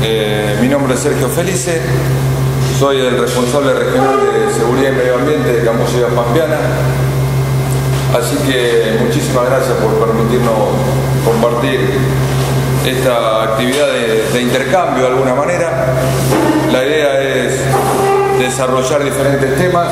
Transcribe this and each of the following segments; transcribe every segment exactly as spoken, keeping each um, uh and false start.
Eh, mi nombre es Sergio Felice, soy el responsable regional de Seguridad y Medio Ambiente de Campo-Ciudad Pampeana. Así que muchísimas gracias por permitirnos compartir esta actividad de, de intercambio de alguna manera. La idea es desarrollar diferentes temas.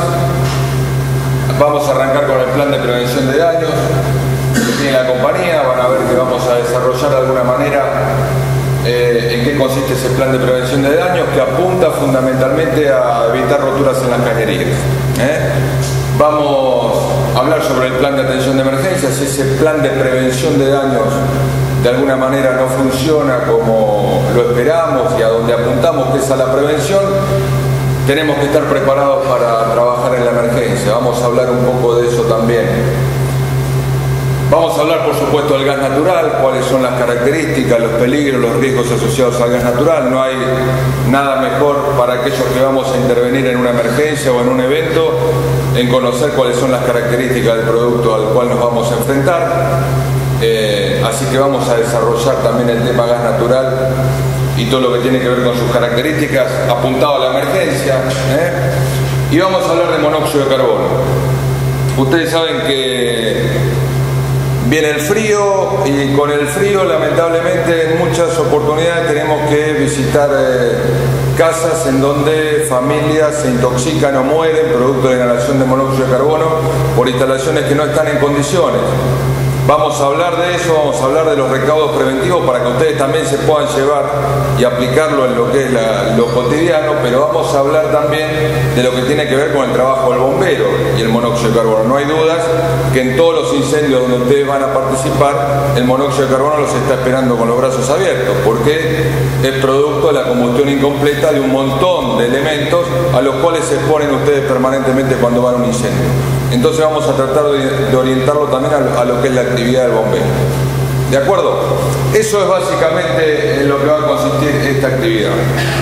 Vamos a arrancar con el plan de prevención de daños que tiene la compañía. Van a ver que vamos a desarrollar de alguna manera eh, en qué consiste ese plan de prevención de daños, que apunta fundamentalmente a evitar roturas en las cañerías. ¿eh? Vamos a hablar sobre el plan de atención de emergencias. Si ese plan de prevención de daños de alguna manera no funciona como lo esperamos y a donde apuntamos, que es a la prevención, tenemos que estar preparados para trabajar en la emergencia. Vamos a hablar un poco de eso también. Vamos a hablar, por supuesto, del gas natural, cuáles son las características, los peligros, los riesgos asociados al gas natural. No hay nada mejor para aquellos que vamos a intervenir en una emergencia o en un evento en conocer cuáles son las características del producto al cual nos vamos a enfrentar. Eh, así que vamos a desarrollar también el tema gas natural y todo lo que tiene que ver con sus características apuntado a la emergencia. ¿eh? Y vamos a hablar de monóxido de carbono. Ustedes saben que viene el frío y con el frío lamentablemente en muchas oportunidades tenemos que visitar eh, casas en donde familias se intoxican o mueren producto de la inhalación de monóxido de carbono por instalaciones que no están en condiciones. Vamos a hablar de eso, vamos a hablar de los recaudos preventivos para que ustedes también se puedan llevar y aplicarlo en lo que es la, lo cotidiano, pero vamos a hablar también de lo que tiene que ver con el trabajo del bombero y el monóxido de carbono. No hay dudas que en todos los incendios donde ustedes van a participar, el monóxido de carbono los está esperando con los brazos abiertos, porque es producto de la combustión incompleta de un montón de elementos a los cuales se exponen ustedes permanentemente cuando van a un incendio. Entonces vamos a tratar de, de orientarlo también a, a lo que es la actividad del bombero. ¿De acuerdo? Eso es básicamente en lo que va a consistir esta actividad.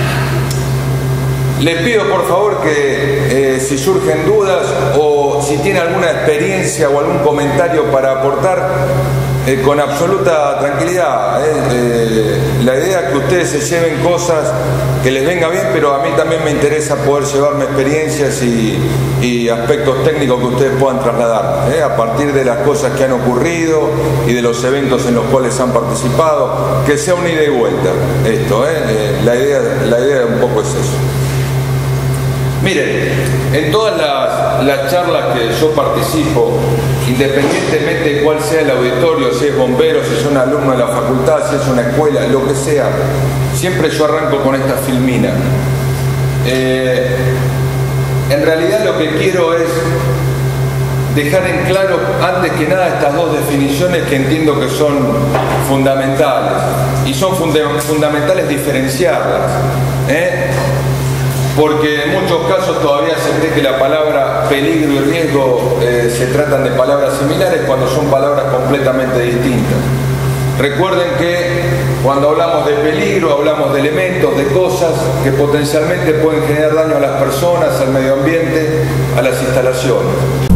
Les pido por favor que eh, si surgen dudas o si tiene alguna experiencia o algún comentario para aportar, eh, con absoluta tranquilidad. Eh, eh, la idea es que ustedes se lleven cosas que les venga bien, pero a mí también me interesa poder llevarme experiencias y, y aspectos técnicos que ustedes puedan trasladar, ¿eh? a partir de las cosas que han ocurrido y de los eventos en los cuales han participado, que sea un ida y vuelta esto. ¿eh? Eh, la idea, la idea un poco es eso. Miren, en todas las, las charlas que yo participo, independientemente de cuál sea el auditorio, si es bombero, si son alumnos de la facultad, si es una escuela, lo que sea, siempre yo arranco con esta filmina. Eh, en realidad lo que quiero es dejar en claro, antes que nada, estas dos definiciones que entiendo que son fundamentales, y son funda fundamentales diferenciarlas. ¿eh? Porque en muchos casos todavía se cree que la palabra peligro y riesgo eh, se tratan de palabras similares cuando son palabras completamente distintas. Recuerden que cuando hablamos de peligro hablamos de elementos, de cosas que potencialmente pueden generar daño a las personas, al medio ambiente, a las instalaciones.